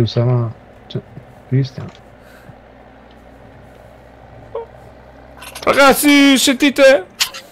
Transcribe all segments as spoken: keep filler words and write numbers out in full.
usava cioè, Cristian. Ragazzi, sentite?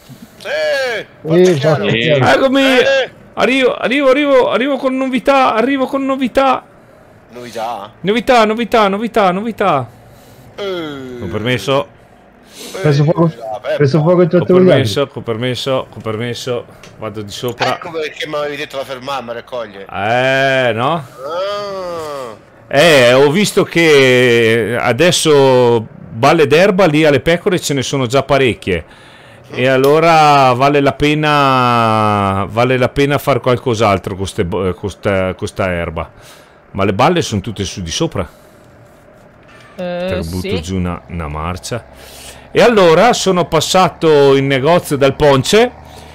Sì, Eh, già, eh, Eccomi! eh. Arrivo, arrivo, arrivo, arrivo con novità, arrivo con novità. Novità? Novità, novità, novità, novità. Eh. Con permesso. Preso fuoco, vabbè, preso fuoco il Con trattore di permesso, con permesso, con permesso. Vado di sopra. Ecco perché mi avevi detto da fermarmi a raccogliere. Eh, no? Ah. Eh, ho visto che adesso balle d'erba lì alle pecore ce ne sono già parecchie. E allora vale la pena vale la pena fare qualcos'altro con ste, con questa, questa erba. Ma le balle sono tutte su di sopra. Eh, Te butto sì. giù una, una marcia. E allora sono passato in negozio dal Ponce,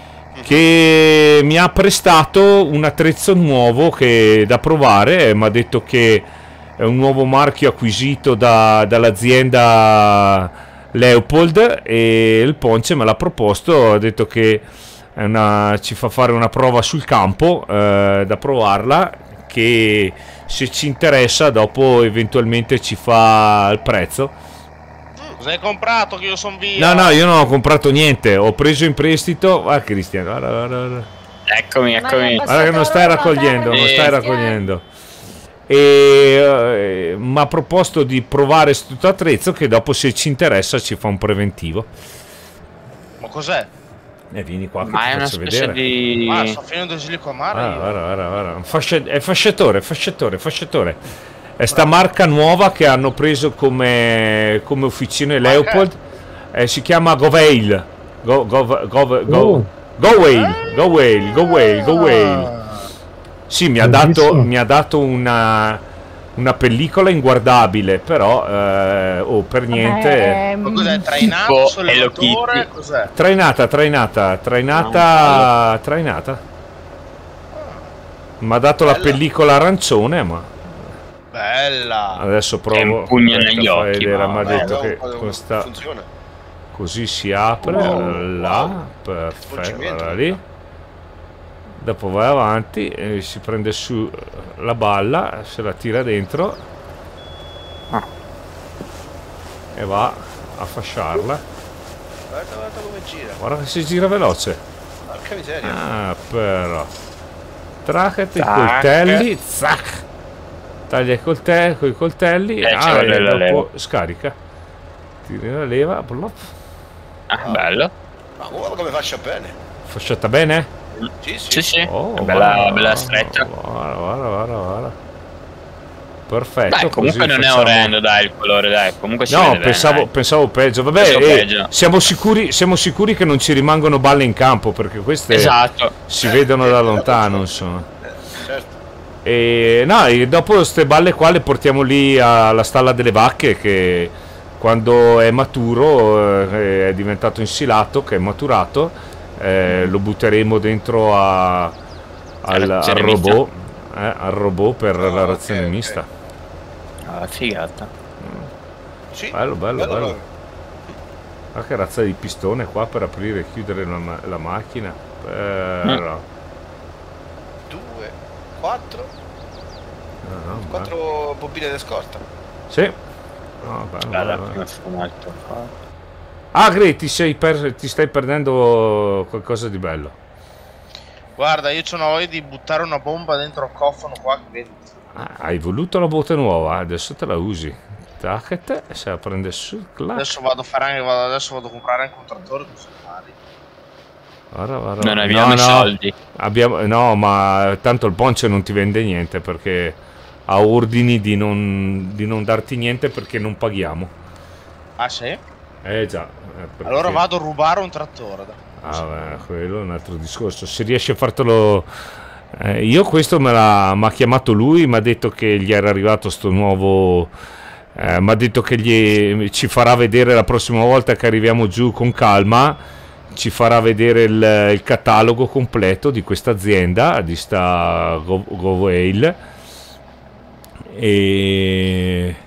che mi ha prestato un attrezzo nuovo che, da provare. Mi ha detto che è un nuovo marchio acquisito da, dall'azienda Leopold, e il Ponce me l'ha proposto. Ha detto che è una, ci fa fare una prova sul campo, eh, da provarla, che se ci interessa dopo eventualmente ci fa il prezzo. Cos'hai comprato che io sono via? No, no, io non ho comprato niente, ho preso in prestito. Guarda Cristian, guarda, guarda, guarda. Eccomi, eccomi. Guarda che non stai raccogliendo, non stai raccogliendo. E eh, mi ha proposto di provare questo attrezzo, che dopo se ci interessa ci fa un preventivo. Ma cos'è? E vieni qua che Ma ti è una faccio specie vedere. di... Ah, sto finendo il silicomare. Guarda, guarda, guarda, guarda. Fascia- è fasciatore, fasciatore, fasciatore. È sta marca nuova che hanno preso come, come officine Leopold. Eh, si chiama Goveil. Go, go, go, go, Oh. go Whale, Go Whale, Go Whale, Go Whale. Sì, mi ha dato, mi ha dato una, una pellicola inguardabile, però eh, oh, per niente. Ma cos'è? Trainato, Tipo sollevatore? Cos'è? Trainata, trainata, trainata, trainata. Mi ha dato la pellicola arancione, ma Bella. adesso provo. Che impugna aspetta, negli fai occhi, vedere, ma mi ha Vabbè, detto no, che no, questa funziona. così si apre, Oh, là, wow. perfetto, Svolgimento. guarda lì. Dopo vai avanti e si prende su la balla, se la tira dentro Ah. e va a fasciarla. Guarda, guarda come gira. Guarda che si gira veloce. Porca miseria. Ah, però. Tracati i Tac. coltelli, zac. Taglia i coltelli, con i coltelli, Eh, ci ah, vuole e la dopo scarica. Tiri la leva, plop. Ah, bello. Ma guarda come faccia bene. Fasciata bene? Sì, sì. Sì, sì. Oh, È bella, guarda, bella stretta. Guarda, guarda, guarda, guarda. Perfetto. Dai, comunque così non facciamo- è orrendo, dai, il colore, dai. Comunque si No, vede pensavo, bene, dai. pensavo peggio. Vabbè, Pensavo eh, peggio. Siamo, sicuri, siamo sicuri che non ci rimangono balle in campo, perché queste Esatto. si vedono da lontano, insomma. Certo. E no, e dopo queste balle qua le portiamo lì alla stalla delle vacche, che quando è maturo, eh, è diventato insilato, che è maturato, eh, lo butteremo dentro a- al, al razione robot, eh, al robot per Ah, la ok, razione ok. mista. Ah, figata. Sì. Bello, bello, bello. bello. Ma che razza di pistone qua per aprire e chiudere la, ma- la macchina. Però, Due, quattro, no, no, quattro bobine di scorta. sì. No, bello, Bella, bello. prima sfumato. Agri, ti, sei per- ti stai perdendo qualcosa di bello. Guarda, io c'ho una voglia di buttare una bomba dentro il cofano qua, che vedi. Ah, hai voluto la botte nuova, adesso te la usi. Tac, se la prende su, clac. Adesso vado a fare anche, vado, adesso vado a comprare anche un trattore con solari. Guarda, guarda. Non abbiamo i soldi. Abbiamo, no, ma tanto il Ponce non ti vende niente, perché ha ordini di non, di non darti niente perché non paghiamo. Ah sì? Eh già. eh, perché- Allora vado a rubare un trattore. dai. Ah, beh, quello è un altro discorso. Se riesci a fartelo. Eh, io questo me l'ha m'ha chiamato lui, mi ha detto che gli era arrivato sto nuovo. Eh, mi ha detto che gli, ci farà vedere la prossima volta che arriviamo giù con calma. Ci farà vedere il, il catalogo completo di questa azienda, di sta Go- GoWhale. E.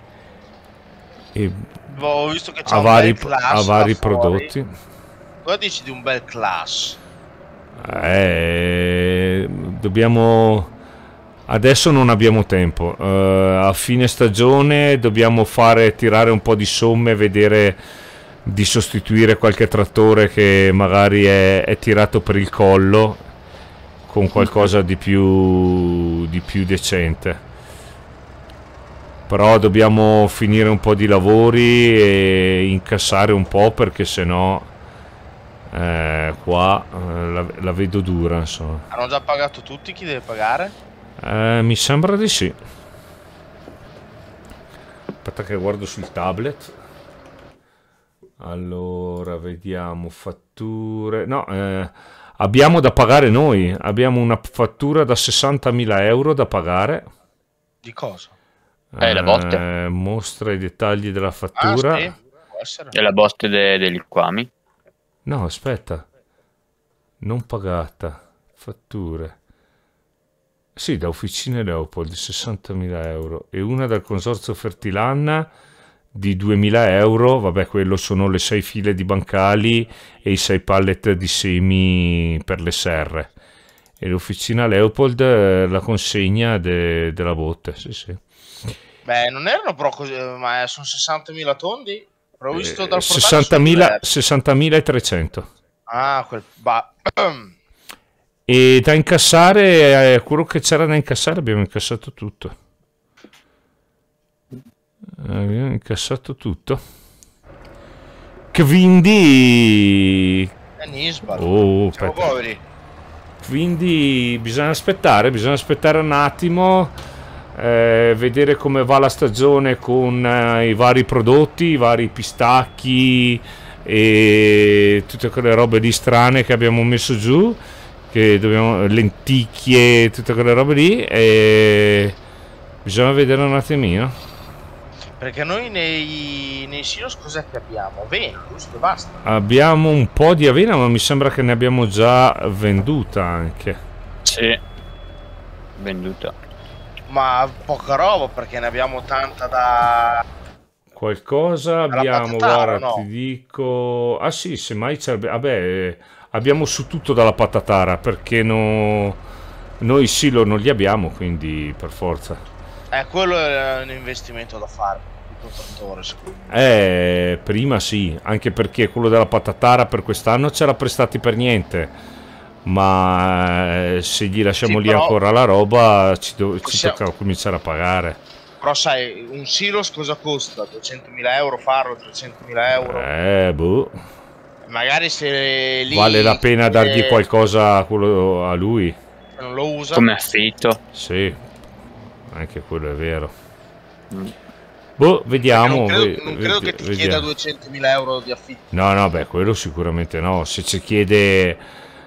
e Ho visto che c'è a un vari, bel class a vari là fuori. prodotti. Cosa dici di un bel class? Eh, dobbiamo Adesso non abbiamo tempo. Uh, a fine stagione dobbiamo fare tirare un po' di somme, vedere di sostituire qualche trattore che magari è, è tirato per il collo con qualcosa di più, di più decente. Però dobbiamo finire un po' di lavori e incassare un po', perché sennò eh, qua eh, la, la vedo dura, insomma. Hanno già pagato tutti? Chi deve pagare? Eh, mi sembra di sì. Aspetta che guardo sul tablet. Allora, vediamo fatture. No, eh, abbiamo da pagare noi. Abbiamo una fattura da sessantamila euro da pagare. Di cosa? Eh, la botte. Eh, mostra i dettagli della fattura. Ah, sì. Può essere. E la botte de- degli liquami. No, aspetta. Non pagata. Fatture. Sì, da Officine Leopold sessantamila euro. E una dal consorzio Fertilanna di duemila euro. Vabbè, quello sono le sei file di bancali e i sei pallet di semi per le serre. E l'Officina Leopold eh, la consegna de- della botte. Sì, sì. Beh, non erano però così, ma sono sessantamila tondi? Però ho visto Eh, dal portale sessantamila sono sessantamila Ah, quel... Ba... e da incassare, eh, quello che c'era da incassare abbiamo incassato tutto. Abbiamo incassato tutto. Quindi È Nisbal. oh, Siamo aspetta. poveri. Quindi bisogna aspettare, bisogna aspettare un attimo, eh, vedere come va la stagione con eh, i vari prodotti, i vari pistacchi e tutte quelle robe lì strane che abbiamo messo giù, che dobbiamo, lenticchie, tutte quelle robe lì, e bisogna vedere un attimino. Perché noi nei, nei silos cos'è che abbiamo? Avena, giusto? E basta. Abbiamo un po' di avena, ma mi sembra che ne abbiamo già venduta anche. Sì. Venduta. Ma poca roba, perché ne abbiamo tanta da... Qualcosa Alla abbiamo, patatara, guarda, no? ti dico... Ah sì, semmai c'è... Vabbè, eh, abbiamo su tutto dalla patatara, perché no... noi i silo non li abbiamo, quindi per forza. Eh, quello è un investimento da fare. Il trattore, secondo me. Eh, prima sì, anche perché quello della patatara per quest'anno c'era prestati per niente. Ma eh, se gli lasciamo Sì, lì però- ancora la roba, ci, do- ci Possiamo- tocca cominciare a pagare. Però sai, un silos cosa costa? duecentomila euro farlo, trecentomila euro? Eh, boh. Magari se lì... Vale la pena eh, dargli qualcosa a, quello, a lui. se non lo usa. Come affitto. Sì, anche quello è vero. Mm. Boh, vediamo. non credo, ve- non credo vedi- che ti vediamo. chieda duecentomila euro di affitto. No, no, beh, quello sicuramente no. Se ci chiede,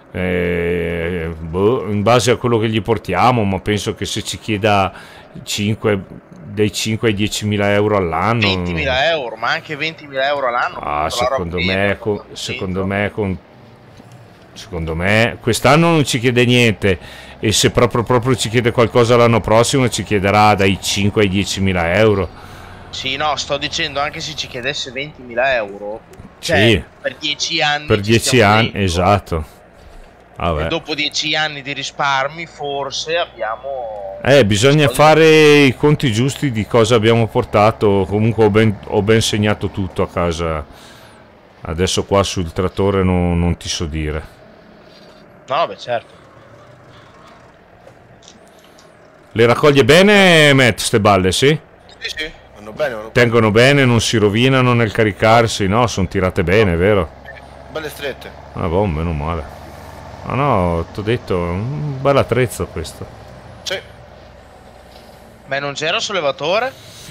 eh, boh, in base a quello che gli portiamo, ma penso che se ci chieda cinque, dai cinque ai diecimila euro all'anno. ventimila euro, ma anche ventimila euro all'anno. Ah, per la secondo roba me, che- con- secondo me, con, secondo me, quest'anno non ci chiede niente. E se proprio, proprio ci chiede qualcosa l'anno prossimo, ci chiederà dai cinque ai diecimila euro. Sì, no, sto dicendo, anche se ci chiedesse ventimila euro, cioè, Sì. per dieci anni. Per ci dieci stiamo anni, dentro. esatto. E Vabbè. dopo dieci anni di risparmi, forse abbiamo. Eh, bisogna soldi. fare i conti giusti di cosa abbiamo portato. Comunque ho ben, ho ben segnato tutto a casa. Adesso qua sul trattore non, non ti so dire. No, beh, certo. Le raccoglie bene, Matt, ste balle, sì? Sì, sì, vanno bene, vanno Tengono bene, non si rovinano nel caricarsi, no? Sono tirate bene, vero? belle strette. Ah, boh, meno male. Ah no, t'ho detto, un bel attrezzo questo. Sì. Beh, non c'era sollevatore?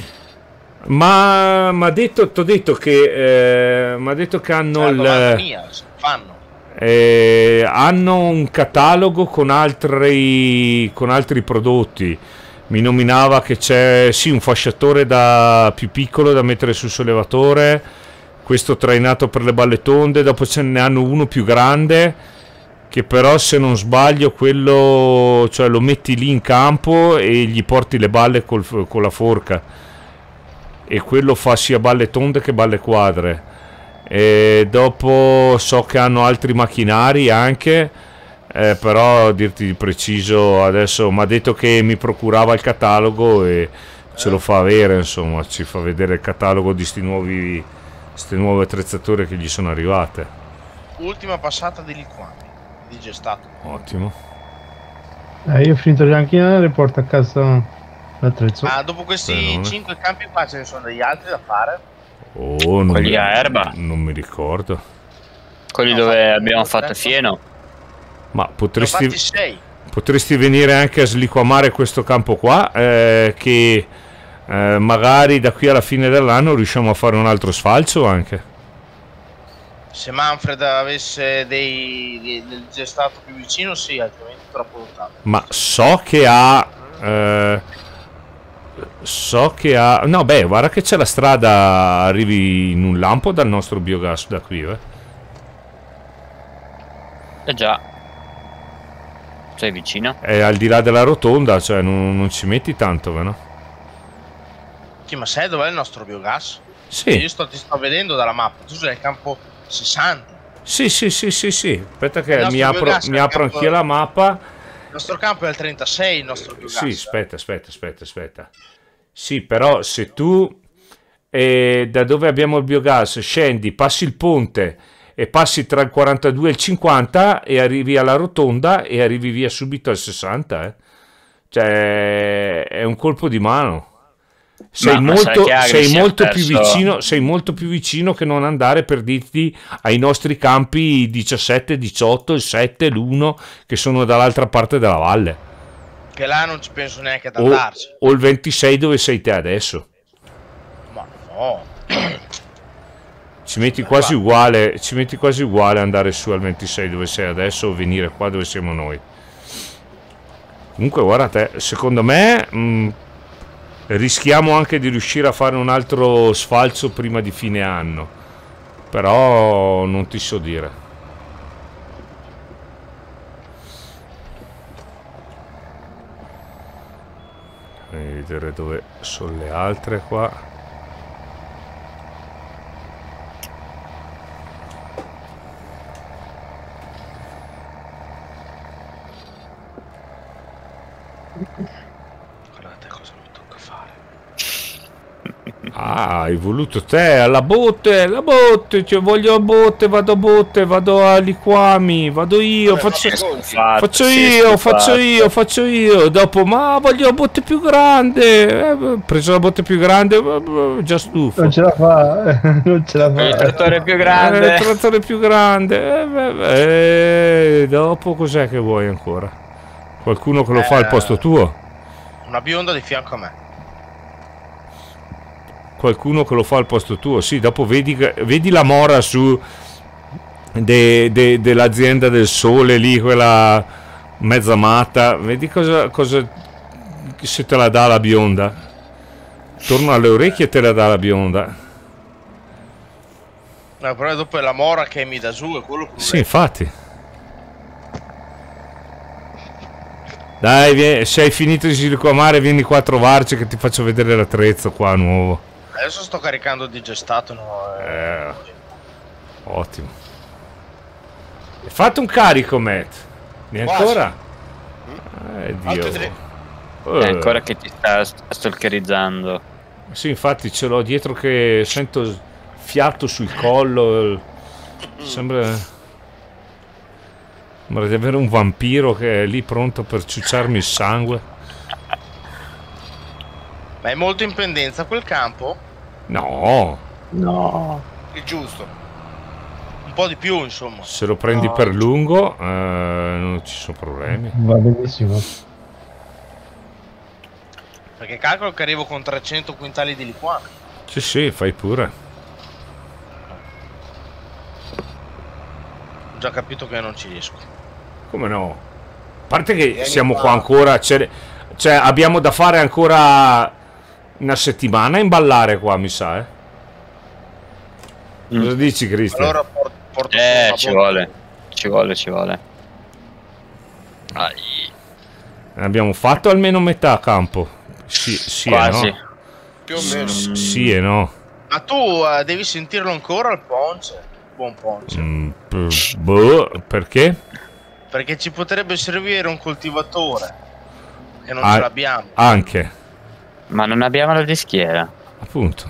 Ma m'ha detto, t'ho detto che, eh, m'ha detto che hanno No, il... domanda mia, se fanno. Eh, hanno un catalogo con altri, con altri prodotti. Mi nominava che c'è sì un fasciatore da, più piccolo da mettere sul sollevatore, questo trainato per le balle tonde, dopo ce ne hanno uno più grande che però, se non sbaglio, quello, cioè, lo metti lì in campo e gli porti le balle col, con la forca, e quello fa sia balle tonde che balle quadre. E dopo so che hanno altri macchinari anche, Eh, però dirti di preciso adesso mi ha detto che mi procurava il catalogo e ce lo fa avere, insomma, ci fa vedere il catalogo di sti nuovi, queste nuove attrezzature che gli sono arrivate. Ultima passata di liquami, di gestato. Ottimo. Eh, io ho finito le anchine e porto a casa l'attrezzo. Ma dopo questi Bene. cinque campi qua ce ne sono degli altri da fare? Oh, non Quelli mi, a erba. non mi ricordo. Quelli No, dove fatto- abbiamo fatto fatto tempo. fieno. Ma Ne ho potresti, fatti sei. potresti venire anche a sliquamare questo campo qua, eh, che eh, magari da qui alla fine dell'anno riusciamo a fare un altro sfalcio anche. Se Manfred avesse dei, dei- del gestato più vicino, sì, altrimenti troppo lontano. Ma so che ha... eh, so che ha... No, beh, guarda che c'è la strada, arrivi in un lampo dal nostro biogas da qui, eh. Eh già. Sei vicino? È al di là della rotonda, cioè non, non ci metti tanto, vero? Sì, ma sai dov'è il nostro biogas? Io Sì, sto, ti sto vedendo dalla mappa, tu sei nel campo sessanta. sì, sì, sì, sì, sì. Aspetta Il che nostro mi apro, biogas mi è apro il campo- anch'io la mappa. Il nostro campo è al trentasei, il nostro biogas. Sì, aspetta, aspetta, aspetta, aspetta. Sì, però se tu eh, da dove abbiamo il biogas scendi, passi il ponte e passi tra il quarantadue e il cinquanta e arrivi alla rotonda e arrivi via subito al sessanta, eh. Cioè è un colpo di mano. Sei Ma- ma sai molto, che Agri sei si è molto più perso- vicino, sei molto più vicino che non andare per dirti ai nostri campi diciassette, diciotto, il sette, l'uno che sono dall'altra parte della valle. Che là non ci penso neanche ad O, andarci. o il ventisei dove sei te adesso. Ma no. Ci metti quasi uguale, ci metti quasi uguale andare su al ventisei dove sei adesso o venire qua dove siamo noi. Comunque guarda te, secondo me mh, rischiamo anche di riuscire a fare un altro sfalcio prima di fine anno. Però non ti so dire. Vedere dove sono le altre qua. Guardate cosa mi tocca fare. Ah, hai voluto te alla botte, la botte, cioè voglio a botte, vado a botte, vado a liquami, vado io, Vabbè, faccio, ma che Fatto, faccio si è io, stufato. faccio io, faccio io, dopo ma voglio la botte più grande, eh, ho preso la botte più grande, eh, già stufo. Non ce la fa, non ce la Il fa. trattore più Eh, grande. il trattore più grande, eh, beh, beh, eh, dopo cos'è che vuoi ancora? Qualcuno che lo fa al Eh. posto tuo? Una bionda di fianco a me. Qualcuno che lo fa al posto tuo, sì, dopo vedi, vedi la mora su de- de- dell'azienda del sole lì, quella mezza matta, vedi cosa, cosa se te la dà la bionda, torno alle orecchie e te la dà la bionda. No, però dopo è la mora che mi dà giù, è quello che Sì, infatti. Dai, vie- se hai finito di siliquamare vieni qua a trovarci che ti faccio vedere l'attrezzo qua nuovo. Adesso sto caricando di gestato, no? eh. Eh, ottimo. Hai fatto un carico, Matt? Ne Quasi. ancora? Eh, Altri Dio. tre. Eh, È ancora che ti sta sta stalkerizzando. Sì, infatti ce l'ho dietro che sento fiato sul collo. Sembra... Sembra di avere un vampiro che è lì pronto per ciucciarmi il sangue. Ma è molto in pendenza quel campo? No, No, Il giusto. Un po' di più, insomma. se lo prendi No. per lungo eh, non ci sono problemi. va benissimo. Perché calcolo che arrivo con trecento quintali di liquami. Sì, sì, fai pure. Ho già capito che non ci riesco. Come no? A parte che Vieni siamo qua. qua ancora, cioè, cioè abbiamo da fare ancora una settimana a imballare qua, mi sa, eh. Cosa dici, Cristian? Allora porto, porto Eh, una ci botta. vuole. Ci vuole, ci vuole. Ai, Abbiamo fatto almeno metà campo. Sì, sì e quasi. no. Più o meno. S- Sì e no. Ma tu eh, devi sentirlo ancora il ponce. Buon ponce. Mm, p- boh, perché? Perché ci potrebbe servire un coltivatore. Che non Ah, ce l'abbiamo. Anche, Ma non abbiamo la dischiera. appunto.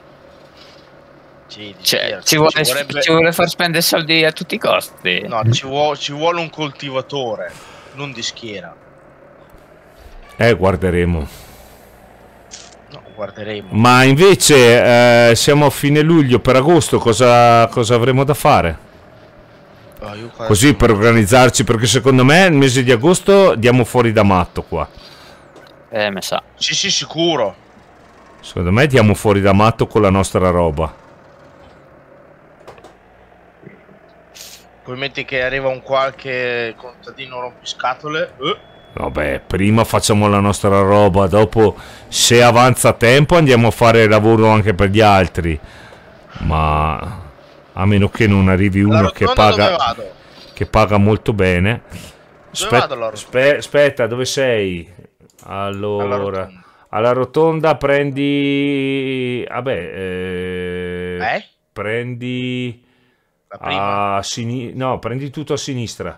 Sì, di Cioè, scherzo. ci vuole, Ci vorrebbe- ci vuole far spendere soldi a tutti i costi. No, ci, vuo- ci vuole un coltivatore, non di schiera. Eh, guarderemo. No, guarderemo. Ma invece eh, siamo a fine luglio, per agosto cosa, cosa avremo da fare? Oh, io qua Così adesso- per organizzarci, perché secondo me il mese di agosto diamo fuori da matto qua. Eh, me sa. Sì, sì, sicuro. Secondo me diamo fuori da matto con la nostra roba. Poi metti che arriva un qualche contadino rompiscatole. Eh. Vabbè, prima facciamo la nostra roba, dopo se avanza tempo andiamo a fare lavoro anche per gli altri. Ma a meno che non arrivi La uno che rotonda dove paga, vado? che paga molto bene. Dove vado alla rotonda? aspe- aspetta, dove sei? Alla Allora, rotonda. alla rotonda prendi... Vabbè, eh, Eh? prendi... La prima? A sinistra, no, prendi tutto a sinistra.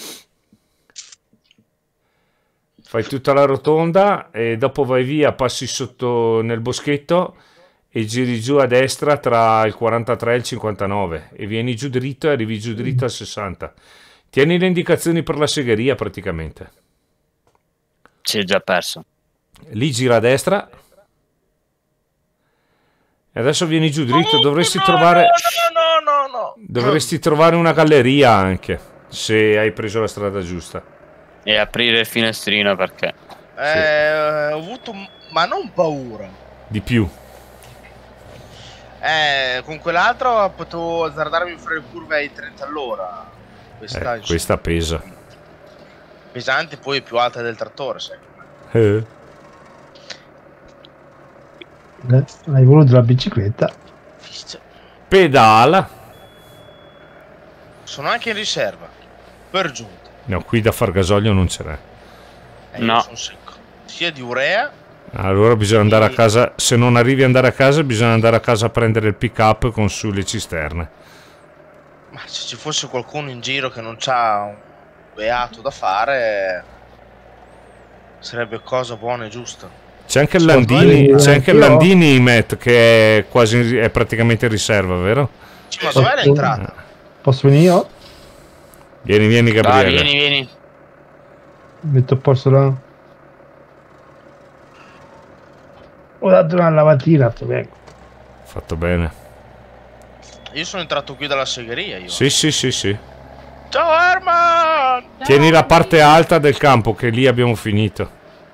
Fai tutta la rotonda e dopo vai via, passi sotto nel boschetto e giri giù a destra tra il quarantatré e il cinquantanove e vieni giù dritto e arrivi giù dritto al sessanta. Tieni le indicazioni per la segheria praticamente. Si è già perso. Lì gira a destra e adesso vieni giù dritto. Dovresti trovare... No, no, no, no. Dovresti trovare una galleria anche, se hai preso la strada giusta. E aprire il finestrino perché... Eh, ho avuto, ma non paura. Di più. Eh, con quell'altro potevo azzardarmi fuori le curve ai trenta all'ora. Questa, Eh, insomma, questa pesa. pesante, poi è più alta del trattore, sai. Eh. Eh, Hai voluto la bicicletta. Fizza. Pedala. Sono anche in riserva, per giunta. No, qui da far gasolio non ce n'è. Eh, io No. sono secco. Sia di urea. Allora bisogna andare a Sì. casa. Se non arrivi ad andare a casa, bisogna andare a casa a prendere il pick up con sulle cisterne. Ma se ci fosse qualcuno in giro che non c'ha un beato da fare, sarebbe cosa buona e giusta. C'è anche il Sì, Landini, sì, c'è anche il anch'io. Landini, Matt, che è quasi in- è praticamente in riserva, vero? Sì, ma dov'è l'entrata? Posso venire io? Vieni, vieni, Dai, Gabriele. vieni, vieni. Metto a posto la... Ho dato una lavatina, sto bene. Fatto bene. Io sono entrato qui dalla segheria, io. Sì, sì, sì, sì. Ciao Herman! Tieni la parte alta del campo, che lì abbiamo finito.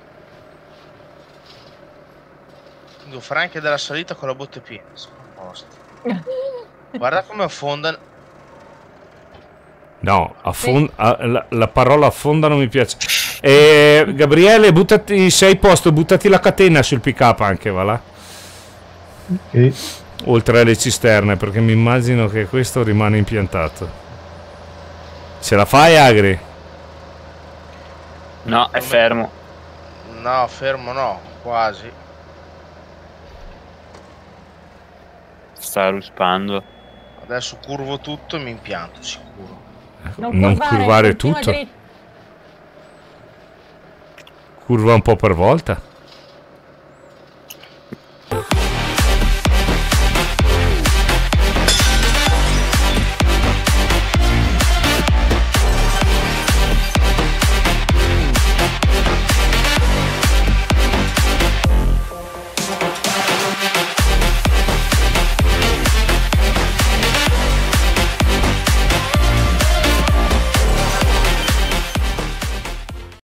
Devo fare anche della salita con la botte piena. Sono a posto. Guarda come affonda. No, affon- a- la, la parola affonda non mi piace. Eh, Gabriele, buttati, sei a posto, buttati la catena sul pick up anche, va là. Ok. Oltre alle cisterne, perché mi immagino che questo rimane impiantato. Ce la fai, Agri? No, è fermo. No, fermo no, quasi. Sta ruspando. Adesso curvo tutto e mi impianto, sicuro. Non curvare continua tutto. dritto. Curva un po' per volta.